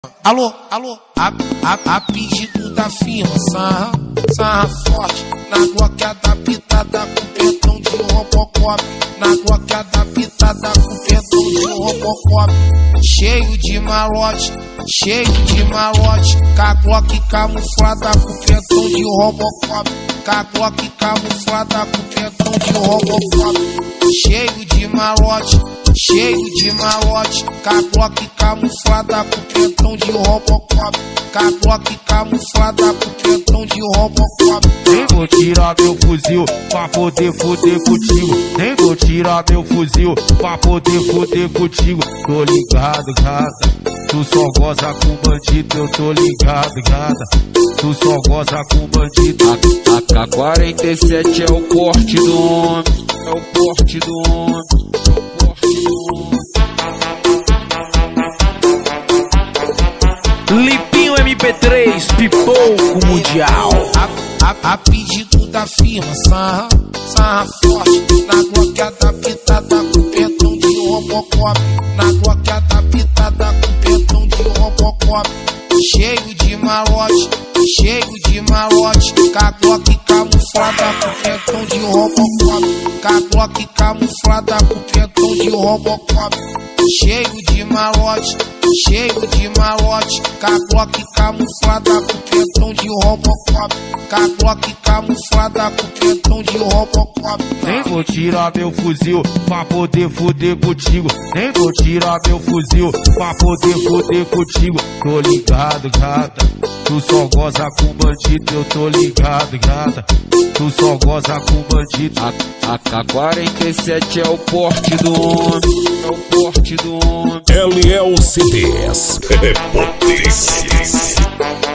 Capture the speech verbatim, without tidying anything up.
Alô, alô, a, a, a pedido da firma, sarra, sarra forte, na Glock adaptada com pentão de Robocop, na Glock adaptada com pentão de Robocop, cheio de malote, cheio de malote, com a Glock camuflada com pentão de Robocop, com a Glock camuflada com pentão de Robocop, cheio de malote, cheio de malote, com a Glock camuflada com pentão de Robocop, com a Glock camuflada com pentão de Robocop. Nem vou tirar meu fuzil pra poder foder contigo, nem vou tirar meu fuzil pra poder foder contigo. Tô ligado, gata, tu só goza com bandido, eu tô ligado, gata, tu só goza com bandido. A K quarenta e sete é o porte do homem, é o porte do homem, é o porte do homem. Lipinho M P três, pipoco mundial. A, a, a pedido da firma, sarra, sarra forte, na Glock adaptada com pentão de Robocop, na Glock adaptada com pentão de Robocop, cheio de malote, cheio de malote, com a Glock camuflada com pentão de Robocop, com a Glock camuflada com pentão de Robocop, cheio de malote, cheio de malote, com a Glock camuflada com pentão de Robocop, com a Glock camuflada com pentão de Robocop. Nem vou tirar meu fuzil pra poder foder contigo, nem vou tirar meu fuzil pra poder foder contigo. Tô ligado, gata, tu só goza com bandido, eu tô ligado, gata, tu só goza com bandido. A K quarenta e sete é o porte do homem, é o porte do homem. L L C Ds, é potência.